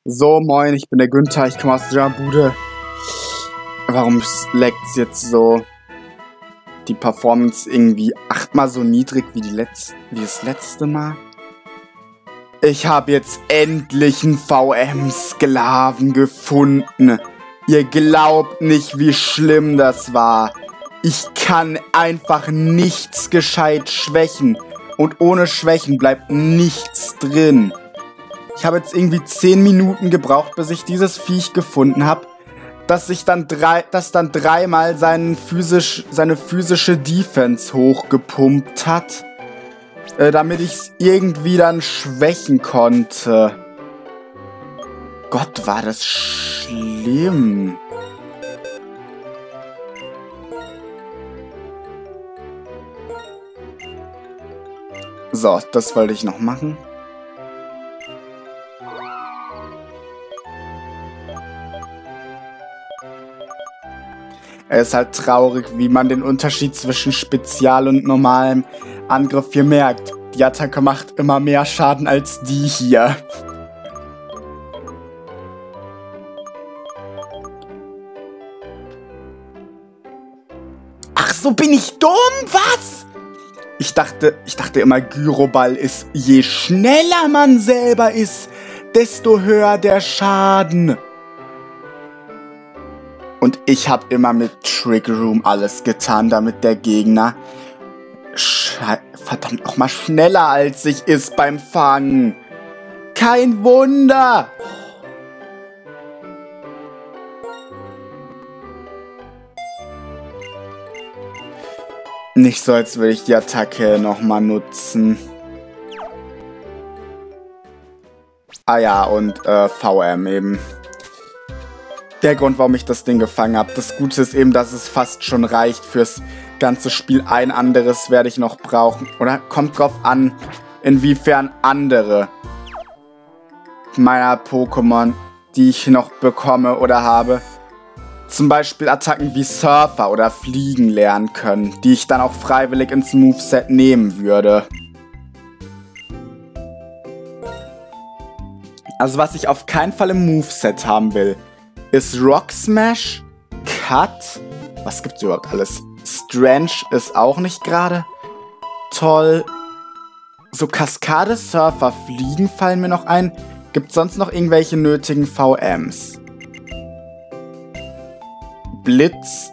So, moin, ich bin der Günther, ich komme aus der Bude. Warum laggt jetzt so die Performance irgendwie 8-mal so niedrig wie das letzte Mal? Ich habe jetzt endlich einen VM-Sklaven gefunden. Ihr glaubt nicht, wie schlimm das war. Ich kann einfach nichts gescheit schwächen. Und ohne Schwächen bleibt nichts drin. Ich habe jetzt irgendwie 10 Minuten gebraucht, bis ich dieses Viech gefunden habe, das dann dreimal seine physische Defense hochgepumpt hat, damit ich es irgendwie dann schwächen konnte. Gott, war das schlimm. So, das wollte ich noch machen. Es ist halt traurig, wie man den Unterschied zwischen Spezial- und normalem Angriff hier merkt. Die Attacke macht immer mehr Schaden als die hier. Ach, so bin ich dumm? Was? Ich dachte immer, Gyroball ist, je schneller man selber ist, desto höher der Schaden. Und ich habe immer mit Trick Room alles getan, damit der Gegner verdammt nochmal schneller als ich ist beim Fangen. Kein Wunder! Nicht so, als würde ich die Attacke nochmal nutzen. Ah ja, und VM eben. Der Grund, warum ich das Ding gefangen habe. Das Gute ist eben, dass es fast schon reicht fürs ganze Spiel. Ein anderes werde ich noch brauchen. Oder kommt drauf an, inwiefern andere meiner Pokémon, die ich noch bekomme oder habe, zum Beispiel Attacken wie Surfer oder Fliegen lernen können, die ich dann auch freiwillig ins Moveset nehmen würde. Also was ich auf keinen Fall im Moveset haben will, ist Rock Smash, Cut, was gibt's überhaupt alles? Strange ist auch nicht gerade toll. So Kaskade, Surfer, Fliegen fallen mir noch ein. Gibt's sonst noch irgendwelche nötigen VMs? Blitz.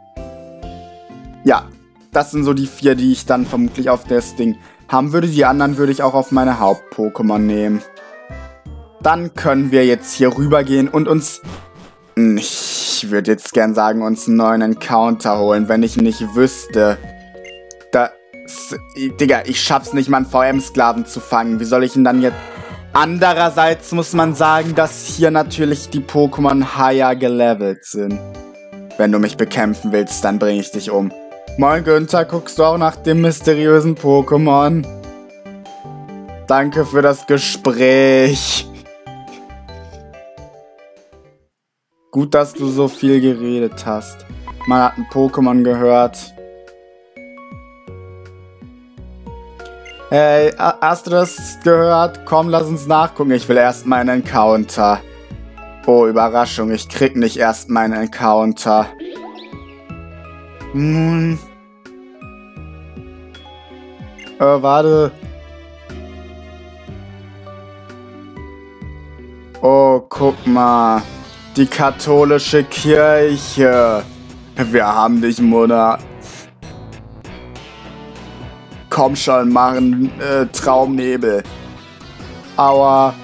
Ja, das sind so die 4, die ich dann vermutlich auf das Ding haben würde. Die anderen würde ich auch auf meine Haupt-Pokémon nehmen. Dann können wir jetzt hier rübergehen und uns... Ich würde jetzt gern sagen, uns einen neuen Encounter holen, wenn ich nicht wüsste. Digga, ich schaff's nicht mal, einen VM-Sklaven zu fangen. Wie soll ich ihn dann jetzt... Andererseits muss man sagen, dass hier natürlich die Pokémon higher gelevelt sind. Wenn du mich bekämpfen willst, dann bringe ich dich um. Moin Günther, guckst du auch nach dem mysteriösen Pokémon? Danke für das Gespräch. Gut, dass du so viel geredet hast. Man hat ein Pokémon gehört. Hey, hast du das gehört? Komm, lass uns nachgucken. Ich will erst meinen Encounter. Oh, Überraschung. Ich krieg nicht erst meinen Encounter. Warte. Oh, guck mal. Die katholische Kirche. Wir haben dich, Mutter. Komm schon, machen Traumnebel. Aua.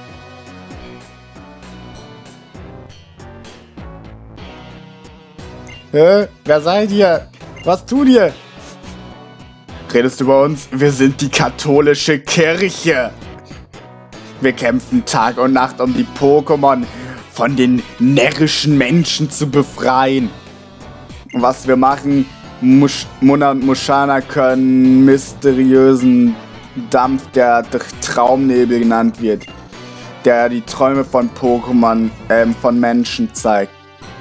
Hä? Wer seid ihr? Was tut ihr? Redest du über uns? Wir sind die katholische Kirche. Wir kämpfen Tag und Nacht, um die Pokémon von den närrischen Menschen zu befreien. Und was wir machen, Munna und Mushana können mysteriösen Dampf, der Traumnebel genannt wird, der die Träume von Pokémon, von Menschen zeigt.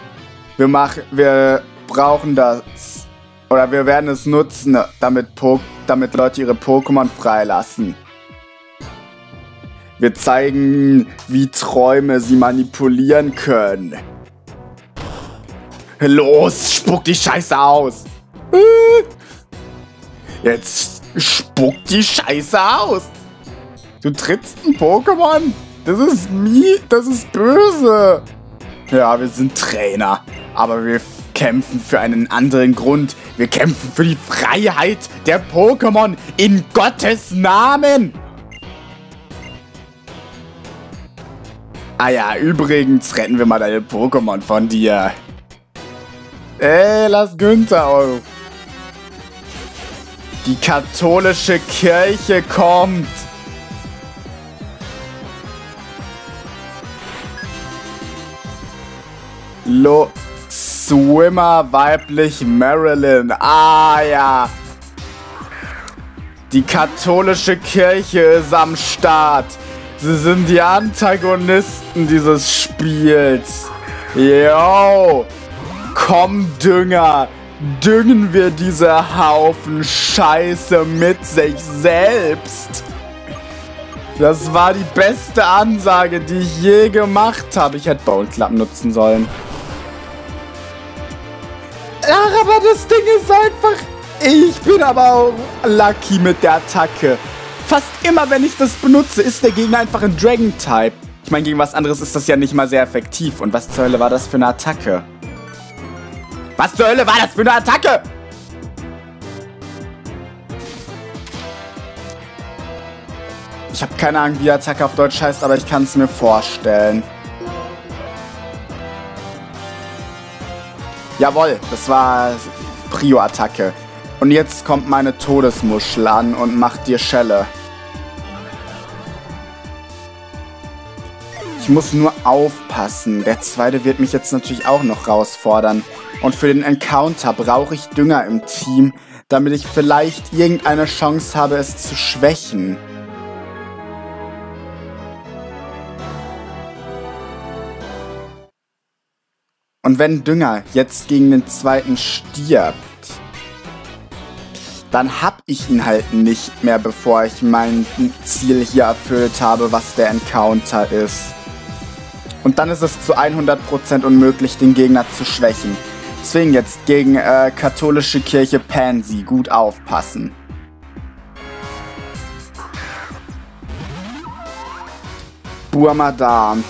Wir brauchen das, oder wir werden es nutzen, damit Leute ihre Pokémon freilassen. Wir zeigen, wie Träume sie manipulieren können. Los, spuck die Scheiße aus. Jetzt spuck die Scheiße aus. Du trittst ein Pokémon. Das ist böse. Ja, wir sind Trainer. Aber wir kämpfen für einen anderen Grund. Wir kämpfen für die Freiheit der Pokémon in Gottes Namen. Ah ja, übrigens retten wir mal deine Pokémon von dir. Ey, lass Günther auf. Die katholische Kirche kommt. Swimmer weiblich Marilyn. Ah ja. Die katholische Kirche ist am Start. Sie sind die Antagonisten dieses Spiels. Yo. Komm, Dünger. Düngen wir diese Haufen Scheiße mit sich selbst. Das war die beste Ansage, die ich je gemacht habe. Ich hätte Bone Club nutzen sollen. Ach, aber das Ding ist einfach... Ich bin aber auch lucky mit der Attacke. Fast immer, wenn ich das benutze, ist der Gegner einfach ein Dragon-Type. Ich meine, gegen was anderes ist das ja nicht mal sehr effektiv. Und was zur Hölle war das für eine Attacke? Was zur Hölle war das für eine Attacke? Ich habe keine Ahnung, wie Attacke auf Deutsch heißt, aber ich kann es mir vorstellen. Jawohl, das war Prio-Attacke. Und jetzt kommt meine Todesmuschel an und macht dir Schelle. Ich muss nur aufpassen. Der zweite wird mich jetzt natürlich auch noch herausfordern. Und für den Encounter brauche ich Dünger im Team, damit ich vielleicht irgendeine Chance habe, es zu schwächen. Und wenn Dünger jetzt gegen den zweiten stirbt, dann hab ich ihn halt nicht mehr, bevor ich mein Ziel hier erfüllt habe, was der Encounter ist. Und dann ist es zu 100% unmöglich, den Gegner zu schwächen. Deswegen jetzt gegen katholische Kirche Pansy gut aufpassen. Burmadam.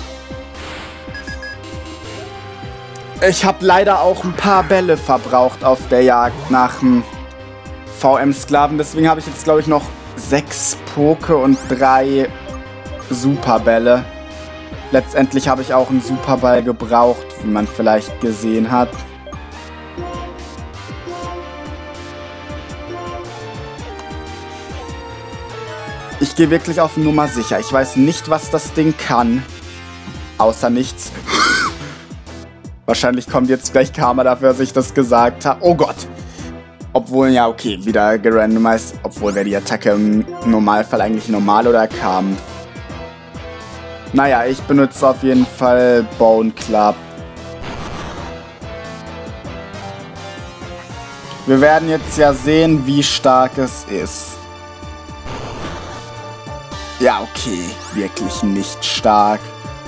Ich habe leider auch ein paar Bälle verbraucht auf der Jagd nach dem VM-Sklaven. Deswegen habe ich jetzt, glaube ich, noch 6 Poke und 3 Superbälle. Letztendlich habe ich auch einen Superball gebraucht, wie man vielleicht gesehen hat. Ich gehe wirklich auf Nummer sicher. Ich weiß nicht, was das Ding kann. Außer nichts. Wahrscheinlich kommt jetzt gleich Karma dafür, dass ich das gesagt habe. Oh Gott. Obwohl, ja, okay, wieder gerandomized. Obwohl, wäre die Attacke im Normalfall eigentlich normal oder Kampf? Naja, ich benutze auf jeden Fall Bone Club. Wir werden jetzt ja sehen, wie stark es ist. Ja, okay, wirklich nicht stark.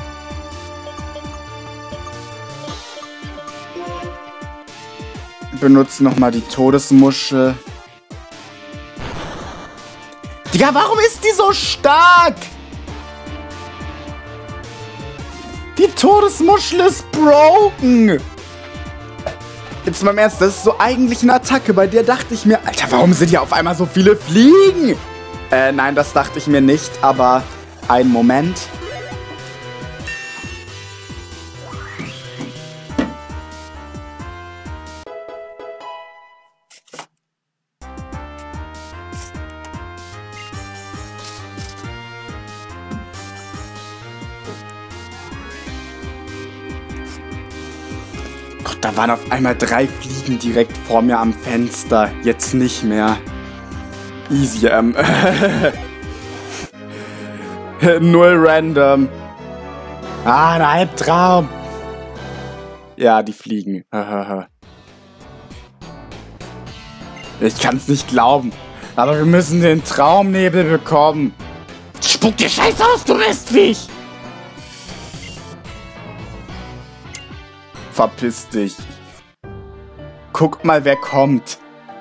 Benutze nochmal die Todesmuschel. Digga, warum ist die so stark? Die Todesmuschel ist broken. Jetzt mal im Ernst, das ist so eigentlich eine Attacke. Bei der dachte ich mir, Alter, warum sind hier auf einmal so viele Fliegen? Nein, das dachte ich mir nicht, aber einen Moment. Gott, da waren auf einmal 3 Fliegen direkt vor mir am Fenster. Jetzt nicht mehr. Easy, null random. Ah, ein Albtraum. Ja, die fliegen. Ich kann's nicht glauben. Aber wir müssen den Traumnebel bekommen. Spuck dir Scheiße aus, du Mistviech! Verpiss dich. Guck mal, wer kommt.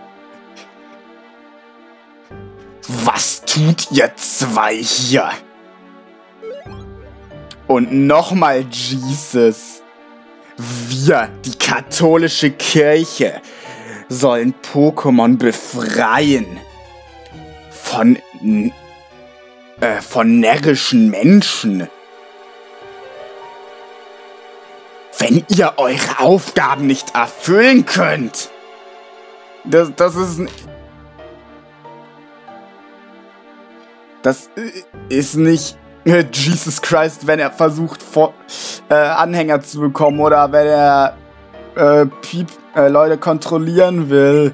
Was tut ihr zwei hier? Und nochmal Jesus. Wir, die katholische Kirche, sollen Pokémon befreien. Von närrischen Menschen. Wenn ihr eure Aufgaben nicht erfüllen könnt. Das ist nicht Jesus Christ, wenn er versucht, Anhänger zu bekommen oder wenn er Leute kontrollieren will.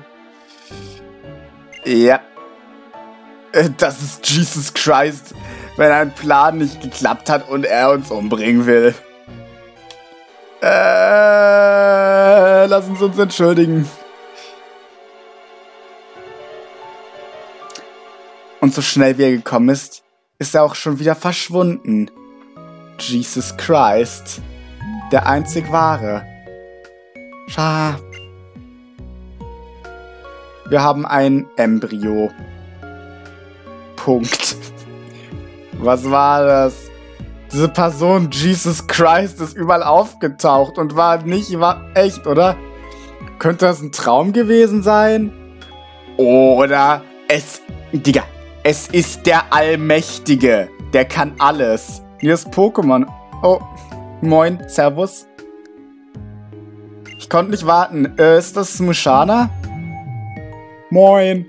Ja. Das ist Jesus Christ, wenn ein Plan nicht geklappt hat und er uns umbringen will. Lass uns entschuldigen. Und so schnell wie er gekommen ist, ist er auch schon wieder verschwunden. Jesus Christ. Der einzig wahre. Schade. Wir haben ein Embryo. Punkt. Was war das? Diese Person, Jesus Christ, ist überall aufgetaucht und war echt, oder? Könnte das ein Traum gewesen sein? Oder Digga, es ist der Allmächtige. Der kann alles. Hier ist Pokémon. Oh, moin, servus. Ich konnte nicht warten. Ist das Musharna? Moin.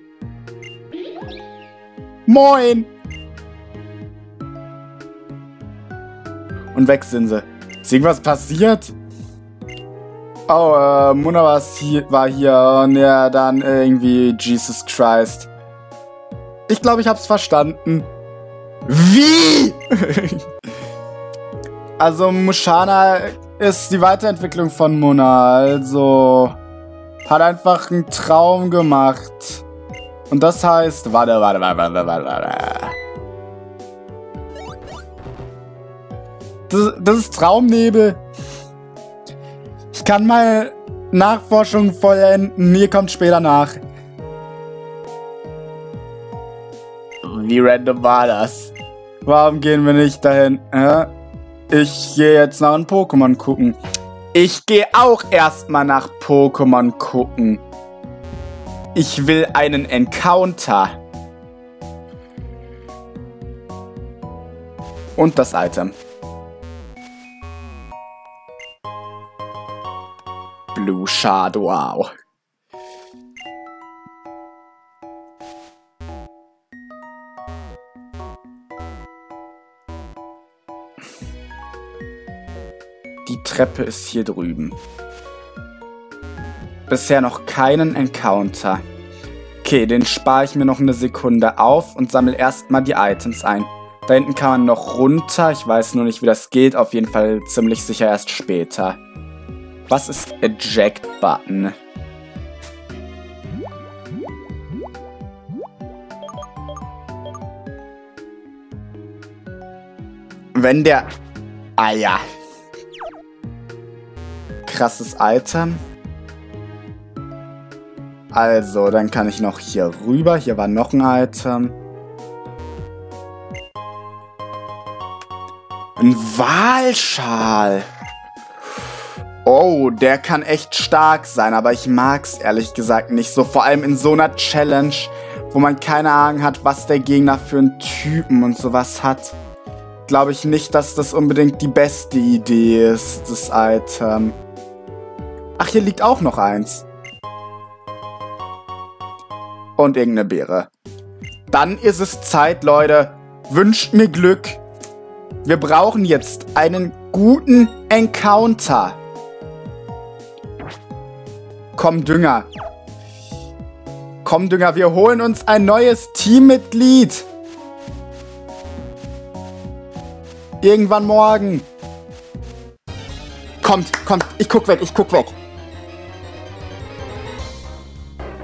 Moin. Und weg sind sie. Ist irgendwas passiert? Oh, Muna war hier und ja, dann irgendwie Jesus Christ. Ich glaube, ich hab's verstanden. Wie? Also, Musharna ist die Weiterentwicklung von Muna, also hat einfach einen Traum gemacht. Und das heißt, warte. Das ist Traumnebel. Ich kann mal Nachforschung vollenden. Hier kommt später nach. Wie random war das? Warum gehen wir nicht dahin? Ich gehe jetzt nach einem Pokémon gucken. Ich gehe auch erstmal nach Pokémon gucken. Ich will einen Encounter. Und das Item. Blue Shard, wow. Die Treppe ist hier drüben. Bisher noch keinen Encounter. Okay, den spare ich mir noch eine Sekunde auf und sammle erstmal die Items ein. Da hinten kann man noch runter. Ich weiß nur nicht, wie das geht. Auf jeden Fall ziemlich sicher erst später. Was ist Eject Button? Wenn der... Ah ja. Krasses Item. Also, dann kann ich noch hier rüber. Hier war noch ein Item. Ein Walschal. Oh, der kann echt stark sein, aber ich mag's ehrlich gesagt nicht so. Vor allem in so einer Challenge, wo man keine Ahnung hat, was der Gegner für einen Typen und sowas hat. Glaube ich nicht, dass das unbedingt die beste Idee ist, das Item. Ach, hier liegt auch noch eins. Und irgendeine Beere. Dann ist es Zeit, Leute. Wünscht mir Glück. Wir brauchen jetzt einen guten Encounter. Komm, Dünger. Komm, Dünger, wir holen uns ein neues Teammitglied. Irgendwann morgen. Kommt, ich guck weg.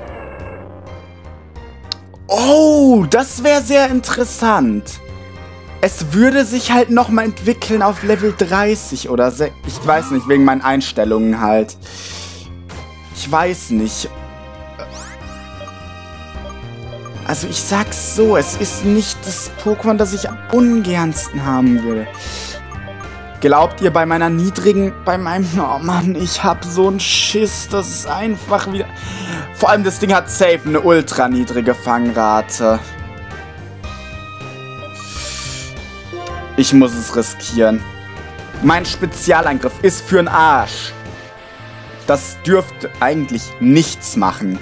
Oh, das wäre sehr interessant. Es würde sich halt nochmal entwickeln auf Level 30 oder 6. Ich weiß nicht, wegen meinen Einstellungen halt. Ich weiß nicht. Also ich sag's so, es ist nicht das Pokémon, das ich am ungernsten haben würde. Glaubt ihr bei meiner niedrigen, oh Mann, ich hab so einen Schiss, das ist einfach wieder... Vor allem das Ding hat safe eine ultra niedrige Fangrate. Ich muss es riskieren. Mein Spezialangriff ist für'n Arsch. Das dürfte eigentlich nichts machen.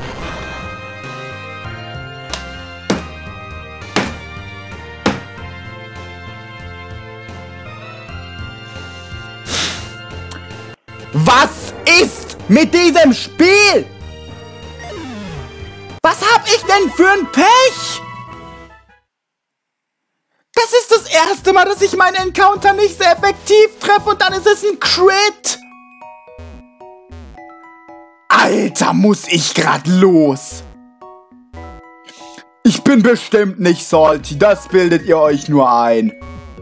Was ist mit diesem Spiel? Was hab ich denn für ein Pech? Das ist das erste Mal, dass ich meinen Encounter nicht sehr effektiv treffe und dann ist es ein Crit. Alter, muss ich grad los. Ich bin bestimmt nicht salty, das bildet ihr euch nur ein.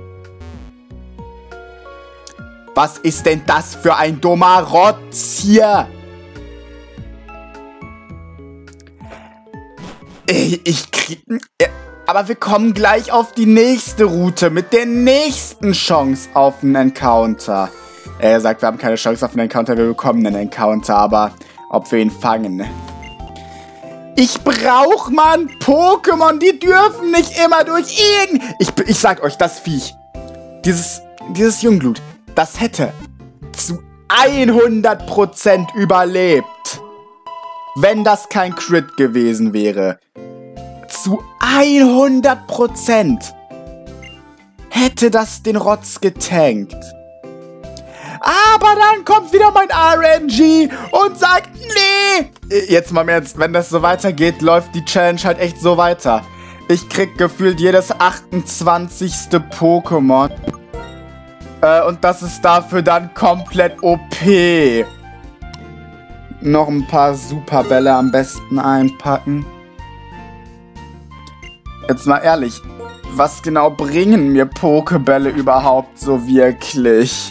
Was ist denn das für ein dummer Rotz hier? Aber wir kommen gleich auf die nächste Route mit der nächsten Chance auf einen Encounter. Er sagt, wir haben keine Chance auf einen Encounter, wir bekommen einen Encounter, aber ob wir ihn fangen. Ich brauch mal ein Pokémon, die dürfen nicht immer durch ihn. Ich sag euch, das Viech, dieses Jungblut, das hätte zu 100% überlebt, wenn das kein Crit gewesen wäre. Zu 100% hätte das den Rotz getankt. Aber dann kommt wieder mein RNG und sagt, nee. Jetzt mal im Ernst, wenn das so weitergeht, läuft die Challenge halt echt so weiter. Ich krieg gefühlt jedes 28. Pokémon. Und das ist dafür dann komplett OP. Noch ein paar Superbälle am besten einpacken. Jetzt mal ehrlich, was genau bringen mir Pokébälle überhaupt so wirklich?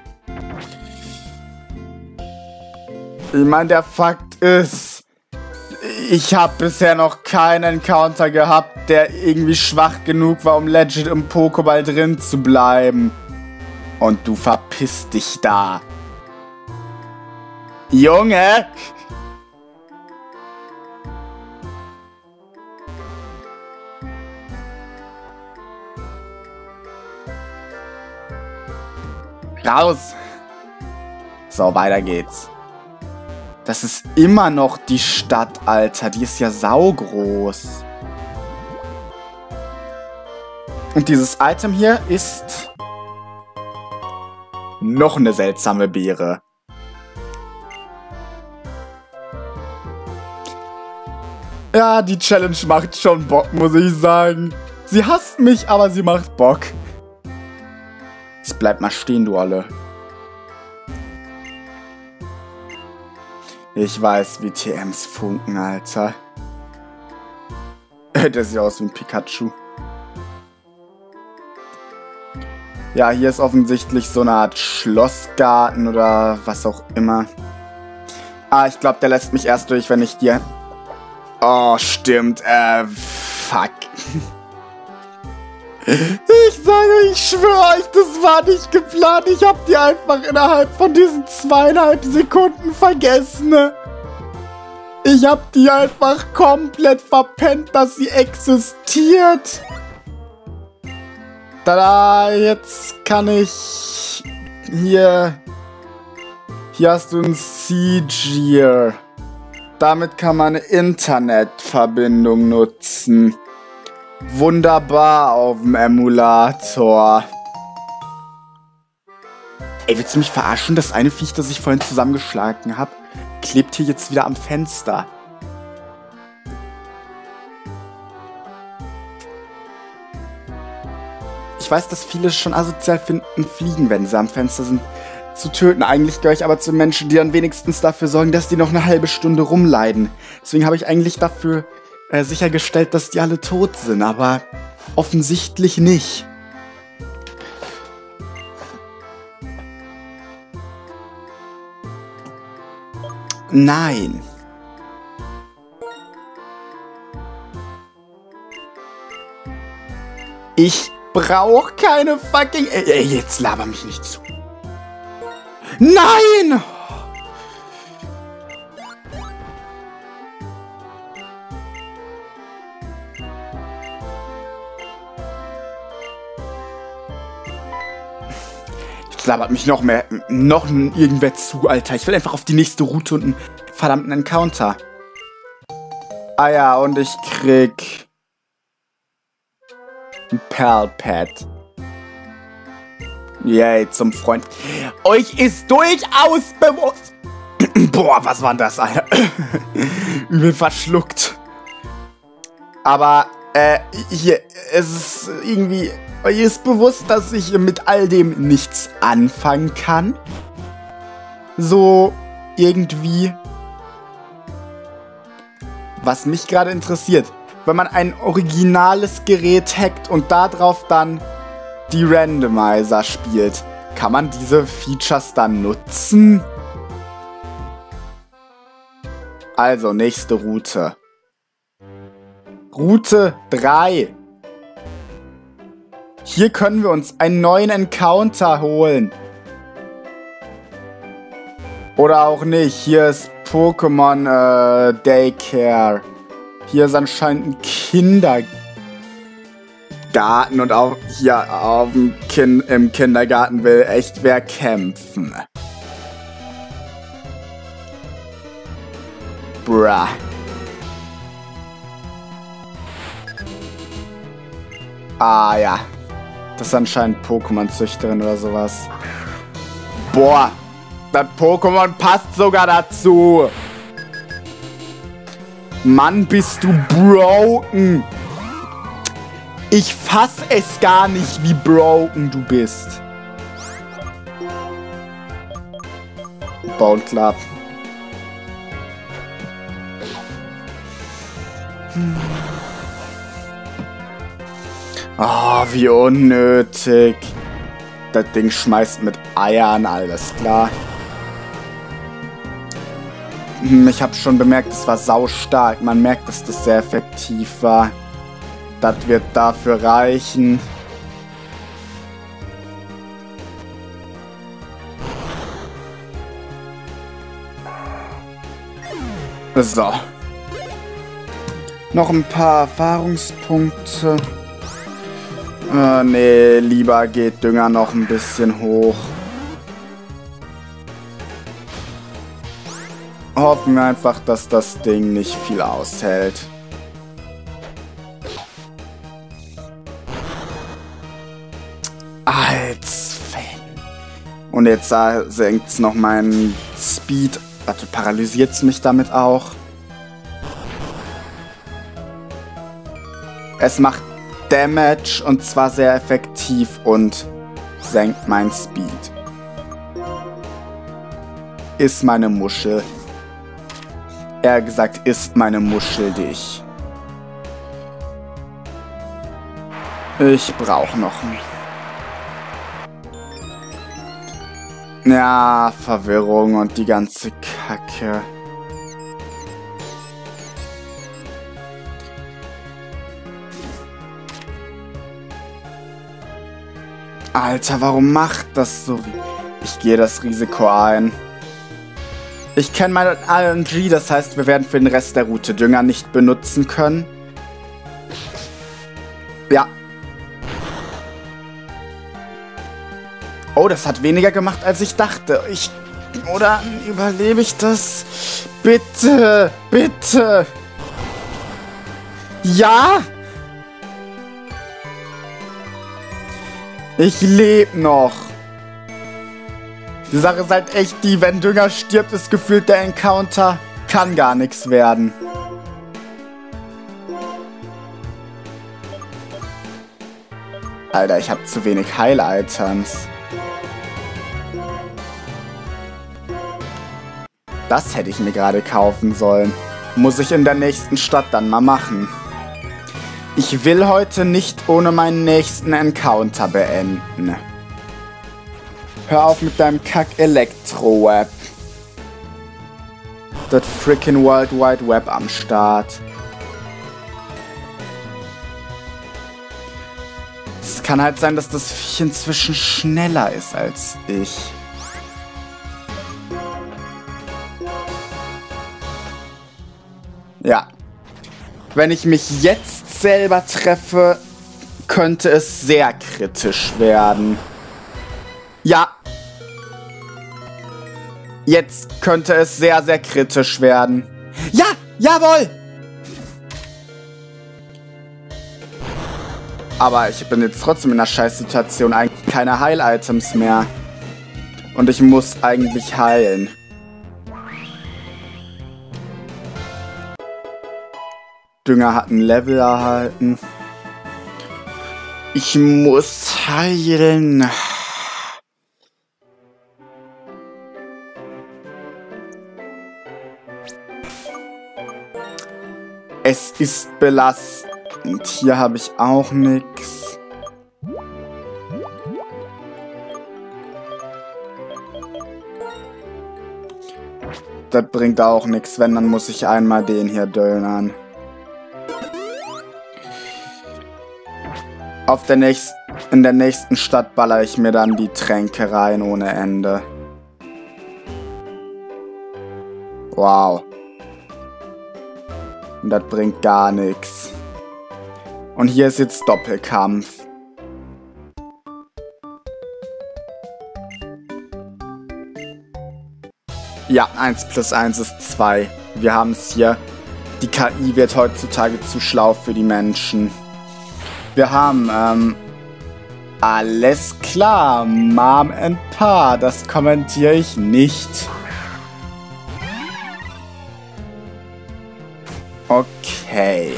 Ich meine, der Fakt ist, ich habe bisher noch keinen Encounter gehabt, der irgendwie schwach genug war, um legit im Pokéball drin zu bleiben. Und du verpisst dich da. Junge! Raus! So, weiter geht's. Das ist immer noch die Stadt, Alter. Die ist ja saugroß. Und dieses Item hier ist noch eine seltsame Beere. Ja, die Challenge macht schon Bock, muss ich sagen. Sie hasst mich, aber sie macht Bock. Jetzt bleib mal stehen, du alle. Ich weiß, wie TMs funken, Alter. Der sieht aus wie ein Pikachu. Ja, hier ist offensichtlich so eine Art Schlossgarten oder was auch immer. Ah, ich glaube, der lässt mich erst durch, wenn ich dir... Oh, stimmt. Fuck. Ich sage, ich schwöre euch, das war nicht geplant. Ich hab die einfach innerhalb von diesen 2,5 Sekunden vergessen. Ich hab die einfach komplett verpennt, dass sie existiert. Tada, jetzt kann ich... Hier hast du ein Siege. Damit kann man eine Internetverbindung nutzen. Wunderbar auf dem Emulator. Ey, willst du mich verarschen? Das eine Viech, das ich vorhin zusammengeschlagen habe, klebt hier jetzt wieder am Fenster. Ich weiß, dass viele es schon asozial finden, Fliegen, wenn sie am Fenster sind, zu töten. Eigentlich gehöre ich aber zu Menschen, die dann wenigstens dafür sorgen, dass die noch eine halbe Stunde rumleiden. Deswegen habe ich eigentlich dafür sichergestellt, dass die alle tot sind, aber offensichtlich nicht. Nein. Ich brauche keine fucking... Ey, jetzt laber mich nicht zu. Nein! Jetzt labert mich noch irgendwer zu, Alter. Ich will einfach auf die nächste Route und einen verdammten Encounter. Ah ja, und ich krieg... ein Perlpad. Yay, zum Freund. Euch ist durchaus bewusst... Boah, was war denn das, Alter? Übel verschluckt. Aber, hier, es ist irgendwie... Euch ist bewusst, dass ich mit all dem nichts anfangen kann. So, irgendwie. Was mich gerade interessiert, wenn man ein originales Gerät hackt und darauf dann die Randomizer spielt, kann man diese Features dann nutzen? Also, nächste Route. Route 3. Hier können wir uns einen neuen Encounter holen. Oder auch nicht. Hier ist Pokémon Daycare. Hier ist anscheinend ein Kindergarten. Und auch hier im Kindergarten will echt wer kämpfen. Bruh. Ah ja. Das ist anscheinend Pokémon-Züchterin oder sowas. Boah, das Pokémon passt sogar dazu. Mann, bist du broken. Ich fass es gar nicht, wie broken du bist. Bone Club. Oh, wie unnötig. Das Ding schmeißt mit Eiern, alles klar. Ich habe schon bemerkt, es war saustark. Man merkt, dass das sehr effektiv war. Das wird dafür reichen. So. Noch ein paar Erfahrungspunkte. Nee, lieber geht Dünger noch ein bisschen hoch. Hoffen wir einfach, dass das Ding nicht viel aushält. Als Fan. Und jetzt senkt es noch meinen Speed. Warte, paralysiert es mich damit auch? Es macht Damage und zwar sehr effektiv und senkt mein Speed. Ist meine Muschel. Eher gesagt, ist meine Muschel dich. Ich brauche noch einen. Ja, Verwirrung und die ganze Kacke. Alter, warum macht das so? Ich gehe das Risiko ein. Ich kenne meine RNG, das heißt, wir werden für den Rest der Route Dünger nicht benutzen können. Ja. Oh, das hat weniger gemacht, als ich dachte. Oder überlebe ich das? Bitte, bitte. Ja? Ich lebe noch. Die Sache ist halt echt die, wenn Dünger stirbt, ist gefühlt der Encounter, kann gar nichts werden. Alter, ich habe zu wenig Heil-Items. Das hätte ich mir gerade kaufen sollen. Muss ich in der nächsten Stadt dann mal machen. Ich will heute nicht ohne meinen nächsten Encounter beenden. Hör auf mit deinem Kack-Elektro-Web. das freaking World Wide Web am Start. Es kann halt sein, dass das Viech inzwischen schneller ist als ich. Ja. Wenn ich mich jetzt selber treffe, könnte es sehr kritisch werden. Ja. Jetzt könnte es sehr, sehr kritisch werden. Ja, jawohl! Aber ich bin jetzt trotzdem in einer Scheißsituation. Eigentlich keine Heil-Items mehr. Und ich muss eigentlich heilen. Dünger hat ein Level erhalten. Ich muss heilen. Es ist belastend. Hier habe ich auch nichts. Das bringt auch nichts. Wenn, dann muss ich einmal den hier döllern. In der nächsten Stadt baller ich mir dann die Tränke rein ohne Ende. Wow. Und das bringt gar nichts. Und hier ist jetzt Doppelkampf. Ja, 1 plus 1 ist 2. Wir haben es hier. Die KI wird heutzutage zu schlau für die Menschen. Wir haben, alles klar, Mom and Pa, das kommentiere ich nicht. Okay.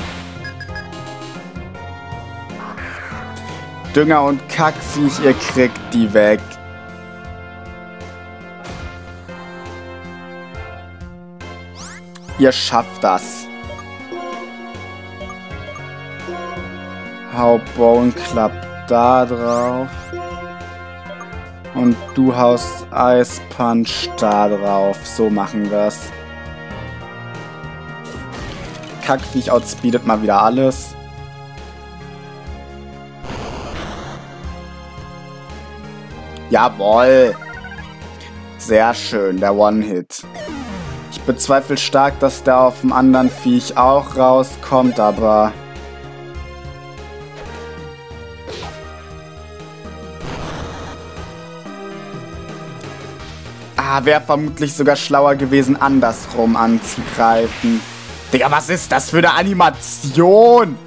Dünger und Kackviech, ihr kriegt die weg. Ihr schafft das. Hau Bone Club da drauf. Und du haust Ice Punch da drauf. So machen wir's. Kackviech outspeedet mal wieder alles. Jawohl. Sehr schön, der One-Hit. Ich bezweifle stark, dass der auf dem anderen Viech auch rauskommt, aber... wäre vermutlich sogar schlauer gewesen, andersrum anzugreifen. Digga, was ist das für eine Animation?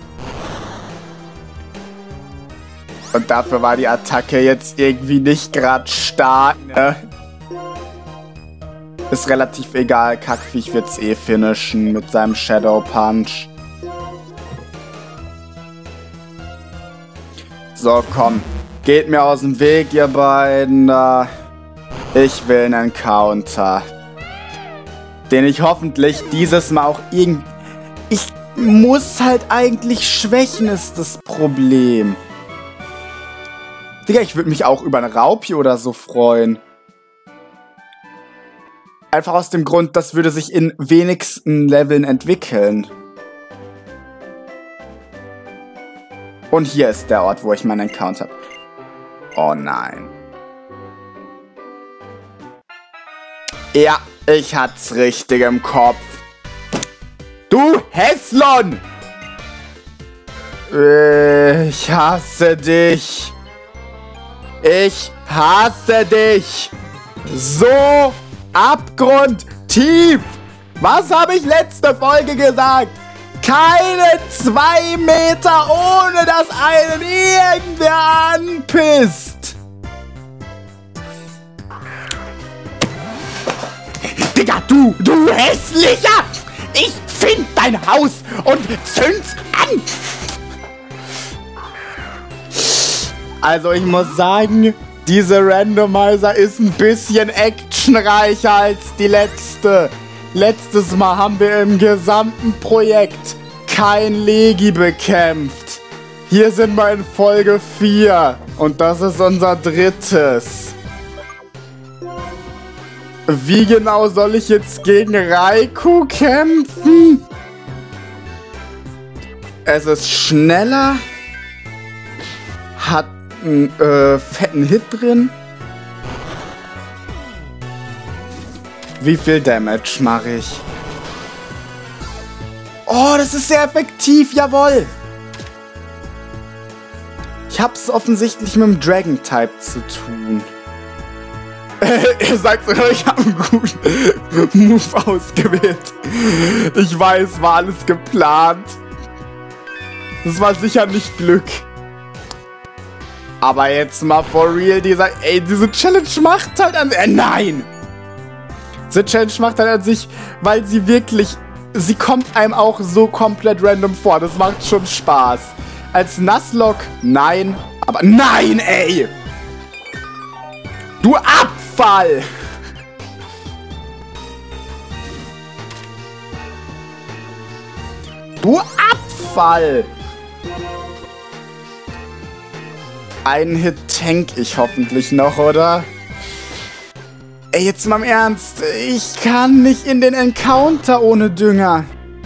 Und dafür war die Attacke jetzt irgendwie nicht gerade stark, ne? Ist relativ egal, Kackviech wird's eh finishen mit seinem Shadow Punch. So, komm. Geht mir aus dem Weg, ihr beiden da. Ich will einen Counter. Den ich hoffentlich dieses Mal auch irgendwie... Ich muss halt eigentlich schwächen, ist das Problem. Digga, ich würde mich auch über einen Raupi oder so freuen. Einfach aus dem Grund, das würde sich in wenigsten Leveln entwickeln. Und hier ist der Ort, wo ich meinen Encounter habe. Oh nein. Ja, ich hat's richtig im Kopf. Du Hässlon! Ich hasse dich. Ich hasse dich. So abgrundtief. Was habe ich letzte Folge gesagt? Keine 2 Meter, ohne dass einen irgendwer anpisst. Digga, du hässlicher! Ich find dein Haus und zünd's an! Also ich muss sagen, diese Randomizer ist ein bisschen actionreicher als die letzte. Letztes Mal haben wir im gesamten Projekt kein Legi bekämpft. Hier sind wir in Folge 4 und das ist unser drittes. Wie genau soll ich jetzt gegen Raikou kämpfen? Es ist schneller. Hat einen fetten Hit drin. Wie viel Damage mache ich? Oh, das ist sehr effektiv, jawohl. Ich hab's offensichtlich mit dem Dragon-Type zu tun. Ihr sagt sogar, ich habe einen guten Move ausgewählt. Ich weiß, war alles geplant. Das war sicher nicht Glück. Aber jetzt mal for real, diese Challenge macht halt an... nein! Diese Challenge macht halt an sich, weil sie wirklich... Sie kommt einem auch so komplett random vor. Das macht schon Spaß. Als Nuzlocke, nein. Aber nein, ey! Du Abfall! Du Abfall! Einen Hit tank ich hoffentlich noch, oder? Ey, jetzt mal im Ernst. Ich kann nicht in den Encounter ohne Dünger.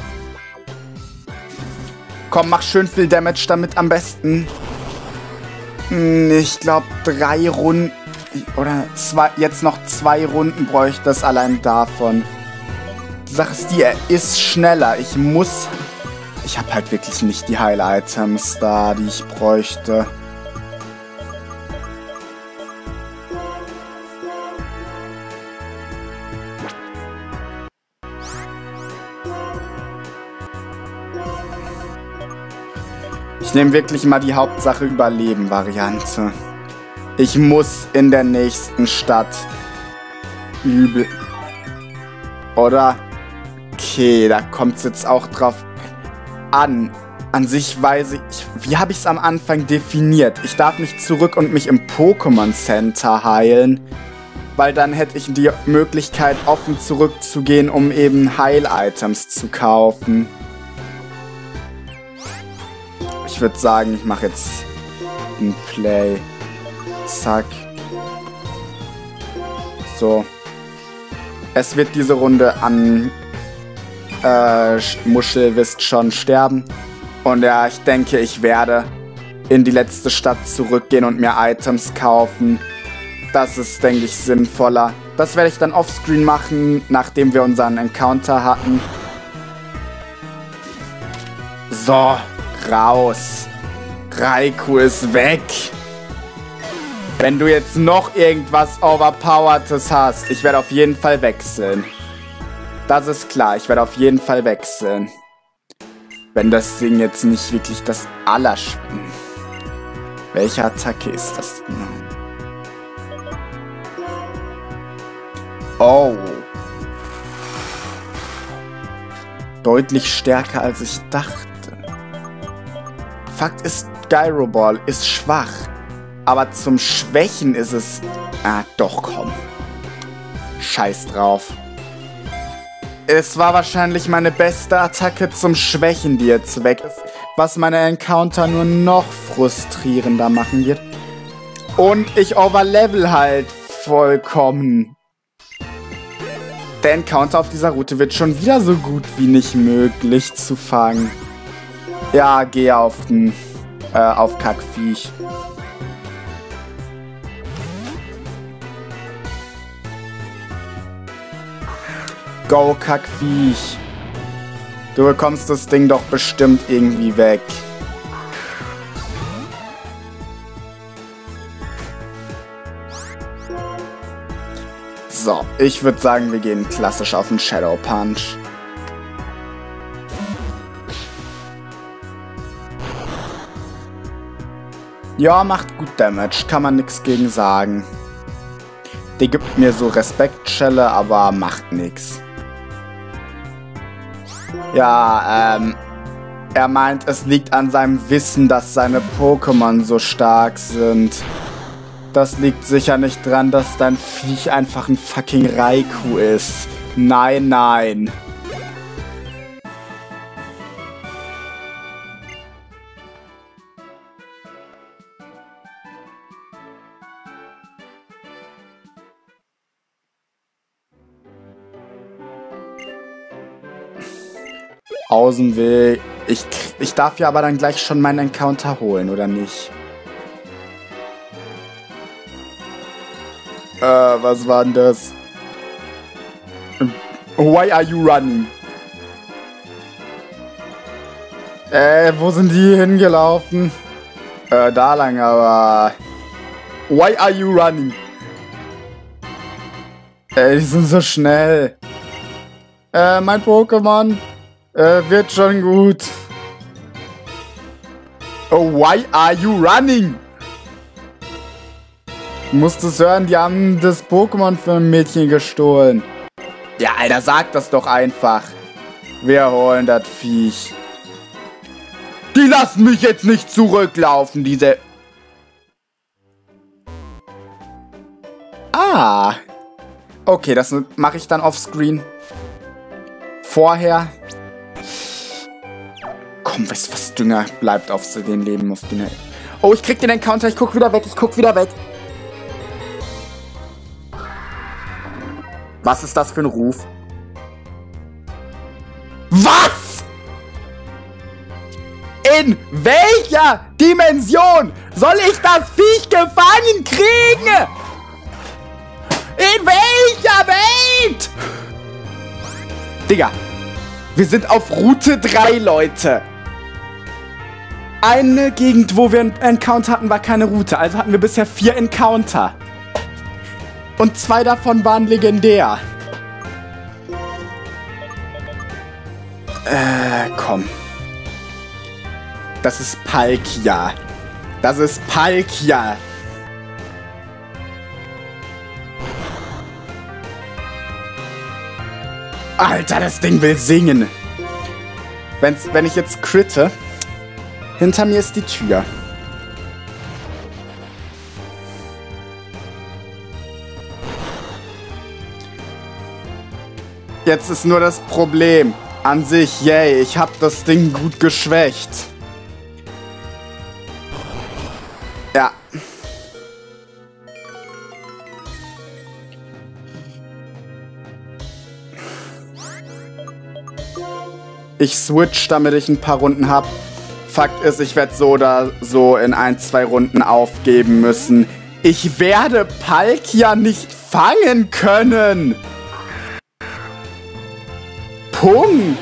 Komm, mach schön viel Damage damit am besten. Ich glaube 3 Runden oder jetzt noch 2 Runden bräuchte das allein davon. Die Sache ist die, er ist schneller. Ich habe halt wirklich nicht die Heil-Items da, die ich bräuchte. Ich nehme wirklich mal die Hauptsache Überleben-Variante. Ich muss in der nächsten Stadt übel. Oder? Okay, da kommt es jetzt auch drauf an. An sich weiß ich... Wie habe ich es am Anfang definiert? Ich darf nicht zurück und mich im Pokémon Center heilen. Weil dann hätte ich die Möglichkeit, offen zurückzugehen, um eben Heil-Items zu kaufen. Ich würde sagen, ich mache jetzt ein Play. Zack. So. Es wird diese Runde an Muschel wisst schon sterben. Und ja, ich denke, ich werde in die letzte Stadt zurückgehen und mir Items kaufen. Das ist, denke ich, sinnvoller. Das werde ich dann offscreen machen, nachdem wir unseren Encounter hatten. So. Raus. Raikou ist weg. Wenn du jetzt noch irgendwas Overpowertes hast, ich werde auf jeden Fall wechseln. Das ist klar, ich werde auf jeden Fall wechseln. Wenn das Ding jetzt nicht wirklich das Welche Attacke ist das denn? Oh. Deutlich stärker als ich dachte. Fakt ist, Gyro Ball ist schwach. Aber zum Schwächen ist es... Ah, doch, komm. Scheiß drauf. Es war wahrscheinlich meine beste Attacke zum Schwächen, die jetzt weg ist. Was meine Encounter nur noch frustrierender machen wird. Und ich overlevel halt vollkommen. Der Encounter auf dieser Route wird schon wieder so gut wie nicht möglich zu fangen. Ja, geh auf Kackviech. Go, Kackviech. Du bekommst das Ding doch bestimmt irgendwie weg. So, ich würde sagen, wir gehen klassisch auf den Shadow Punch. Ja, macht gut Damage, kann man nichts gegen sagen. Die gibt mir so Respektschelle, aber macht nichts. Ja, er meint, es liegt an seinem Wissen, dass seine Pokémon so stark sind. Das liegt sicher nicht dran, dass dein Viech einfach ein fucking Raikou ist. Nein, nein. Aus dem Weg. Ich darf ja aber dann gleich schon meinen Encounter holen, oder nicht? Was war denn das? Why are you running? Wo sind die hingelaufen? Da lang, aber... Why are you running? Die sind so schnell. Mein Pokémon wird schon gut. Oh, why are you running? Du musst es hören, die haben das Pokémon für ein Mädchen gestohlen. Ja, Alter, sag das doch einfach. Wir holen das Viech. Die lassen mich jetzt nicht zurücklaufen, diese... Ah. Okay, das mache ich dann offscreen. Vorher. Komm, was Dünger bleibt auf den Leben, auf den... Oh, ich krieg den Encounter, ich guck wieder weg, Was ist das für ein Ruf? Was? In welcher Dimension soll ich das Viech gefangen kriegen? In welcher Welt? Digga, wir sind auf Route 3, Leute. Eine Gegend, wo wir einen Encounter hatten, war keine Route. Also hatten wir bisher 4 Encounter. Und 2 davon waren legendär. Komm. Das ist Palkia. Das ist Palkia. Alter, das Ding will singen. Wenn ich jetzt critte, hinter mir ist die Tür. Jetzt ist nur das Problem. An sich, yay, ich hab das Ding gut geschwächt. Ja. Ich switch, damit ich ein paar Runden hab. Fakt ist, ich werde so oder so in 1, 2 Runden aufgeben müssen. Ich werde Palkia nicht fangen können. Punkt.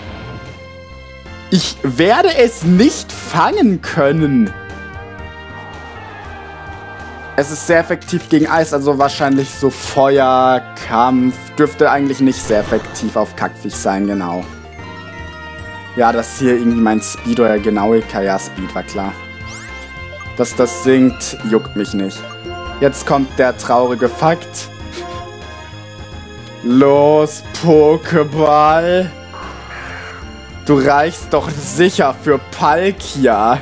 Ich werde es nicht fangen können. Es ist sehr effektiv gegen Eis, also wahrscheinlich so Feuer, Kampf. Dürfte eigentlich nicht sehr effektiv auf Kackviech sein, genau. Ja, dass hier irgendwie mein Speed oder Genauigkeit, ja, Speed war klar. Dass das sinkt, juckt mich nicht. Jetzt kommt der traurige Fakt. Los, Pokéball. Du reichst doch sicher für Palkia.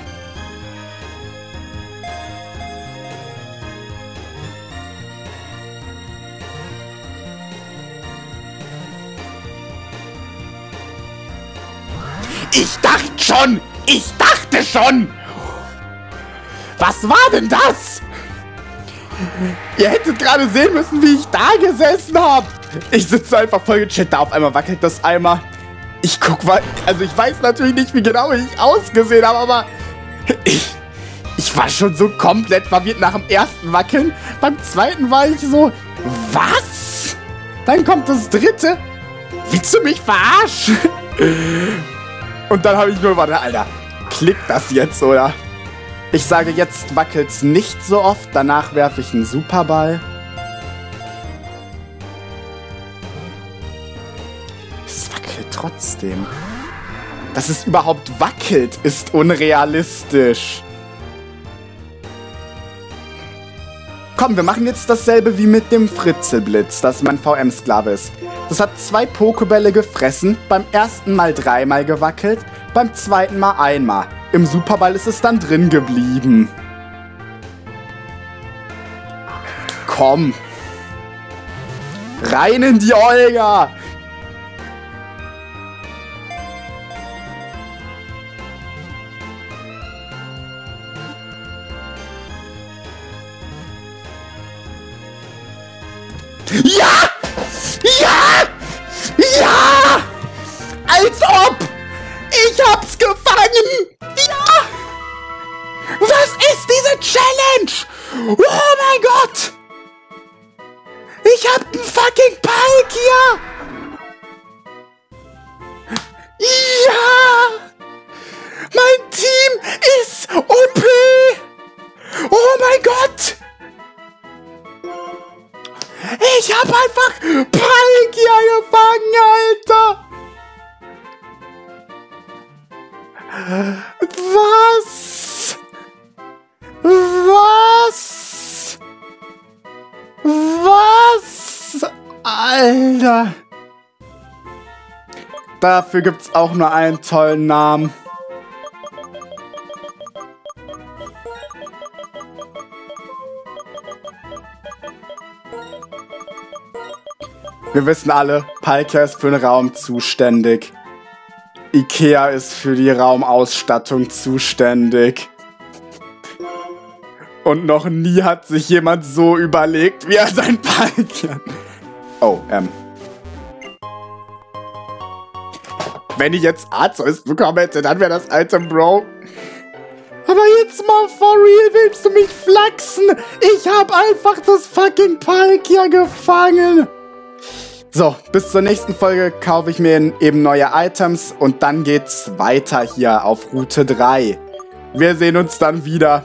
Ich dachte schon! Was war denn das? Ihr hättet gerade sehen müssen, wie ich da gesessen habe. Ich sitze einfach voll gechillt da. Auf einmal wackelt das Eimer. Ich guck mal. Also ich weiß natürlich nicht, wie genau ich ausgesehen habe, aber ich war schon so komplett verwirrt nach dem ersten Wackeln. Beim zweiten war ich so, was? Dann kommt das dritte. Willst du mich verarschen? Und dann habe ich nur, warte, Alter, klickt das jetzt, oder? Ich sage, jetzt wackelt's nicht so oft. Danach werfe ich einen Superball. Es wackelt trotzdem. Dass es überhaupt wackelt, ist unrealistisch. Komm, wir machen jetzt dasselbe wie mit dem Fritzelblitz, das mein VM-Sklave ist. Das hat 2 Pokébälle gefressen, beim ersten Mal 3-mal gewackelt, beim zweiten Mal 1-mal. Im Superball ist es dann drin geblieben. Komm. Rein in die Olga. Ja! Ja! Ja! Als ob! Ich hab's gefangen! Ja! Was ist diese Challenge? Oh mein Gott! Ich hab einen fucking Palkia! Ja! Mein Team ist OP! Oh mein Gott! Ich hab einfach Palkia gefangen, Alter! Was? Was? Was? Alter! Dafür gibt's auch nur einen tollen Namen. Wir wissen alle, Palkia ist für den Raum zuständig. Ikea ist für die Raumausstattung zuständig. Und noch nie hat sich jemand so überlegt, wie er sein Palkia... Oh, wenn ich jetzt Arceus bekommen hätte, dann wäre das Item, Bro. Aber jetzt mal for real, willst du mich flachsen? Ich hab einfach das fucking Palkia gefangen. So, bis zur nächsten Folge kaufe ich mir eben neue Items und dann geht's weiter hier auf Route 3. Wir sehen uns dann wieder.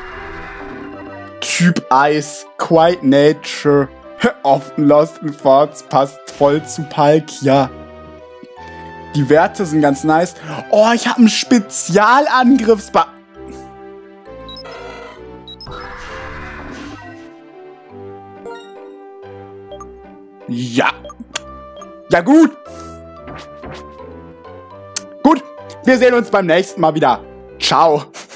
Typ Eis, Quiet Nature, often Lost in Thoughts, passt voll zu Palkia. Die Werte sind ganz nice. Oh, ich habe einen Spezialangriffsball. Ja. Ja, gut. Gut, wir sehen uns beim nächsten Mal wieder. Ciao.